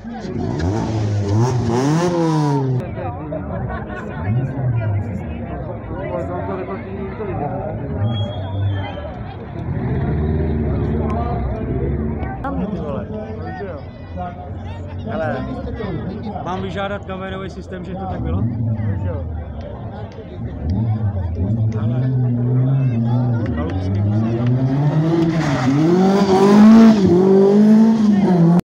Hele, mám vyžádat kamerový systém, že to tak bylo?